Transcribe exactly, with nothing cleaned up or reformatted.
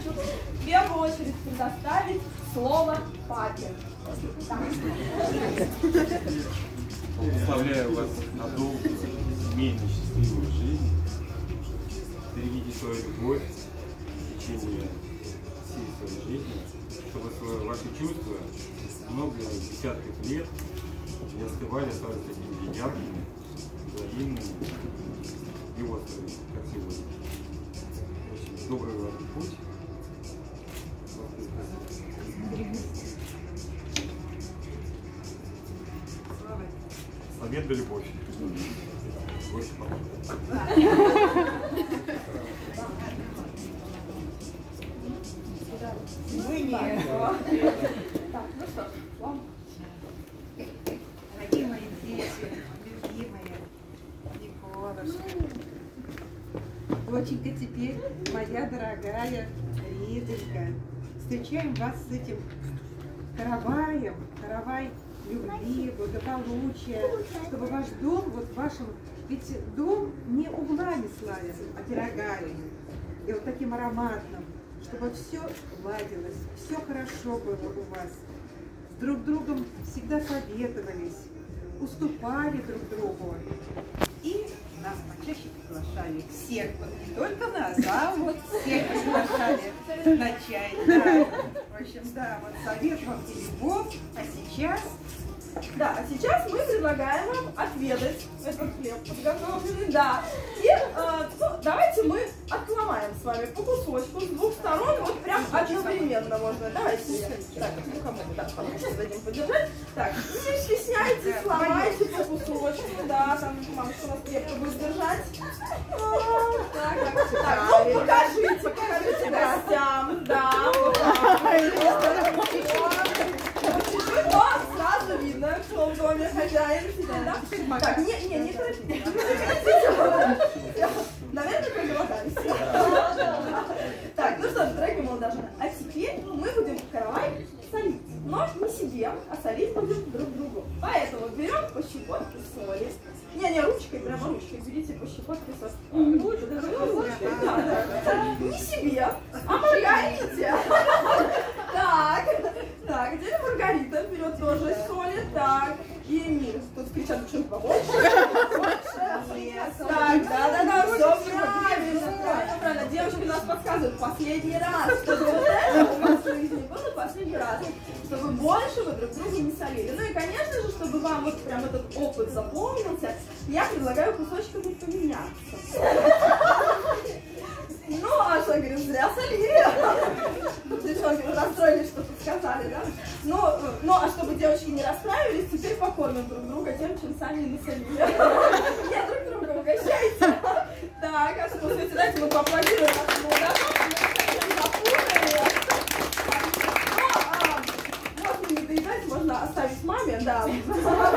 хочу в первую очередь предоставить слово папе. Благословляю вас на долгую, семейную, счастливую жизнь. Берегите свою любовь в течение всей своей жизни, чтобы свои, ваши чувства много десятков лет не остывали, оставались такими же яркими, взаимными и острыми, как сегодня. Очень добрый вам путь. Совет да любовь. Больше Мы не. Так, ну что, вам. Дорогие мои дети, любимые, Николушка. Доченька, теперь моя дорогая Риточка. Встречаем вас с этим караваем, каравай любви, благополучия, чтобы ваш дом, вот вашим, ведь дом не углами славен, а пирогами, и вот таким ароматным, чтобы все ладилось, все хорошо было у вас, с друг другом всегда советовались, уступали друг другу, и нас почаще приглашали всех, вот не только нас, а вот всех приглашали на чай, да. В общем, да, вот совет вам и любовь, а сейчас... Да, а сейчас мы предлагаем вам отведать этот хлеб подготовленный, да. И э, ну, давайте мы отломаем с вами по кусочку с двух сторон, вот прям одновременно можно. Давайте, так, ну кому да, получится, дадим подержать. Так, не стесняйтесь, ломайте по кусочку, да, там мамушка у нас крепко будет держать. А, так, так, так, ну покажите, покажите гостям, да. Но сразу видно, кто в доме хозяин сидит, да? Так, не, не, не торопитесь. Наверное, проголодались. Так, ну что, дорогие молодожены, а теперь мы будем каравай солить. Но не себе, а солить будем друг другу. Поэтому берем по щепотке соли. Не-не, ручкой, прямо ручкой берите по щепотке соли. Ручкой, да, да. Не себе, а Маргарите. Так, так, где Маргарита берет тоже соли, так, и Эмиль, тут кричат, что-нибудь побольше, побольше, так, да-да-да, все правильно, правильно, правильно, девушки нас подсказывают, последний раз, чтобы вот это у вас в жизни было последний раз, чтобы больше вы друг друга не солили. Ну и, конечно же, чтобы вам вот прям этот опыт запомнился, я предлагаю кусочками поменяться. Ну, а что, говорю, зря солили. Девчонки расстроились, что тут сказали, да? Ну, ну, а чтобы девочки не расстраивались, теперь покормим друг друга тем, чем сами насолили. Нет, друг друга угощайте. Так, а что, смотрите, давайте мы поаплодируем нашему удовольствию. Ну, можно не доедать, можно оставить маме, да.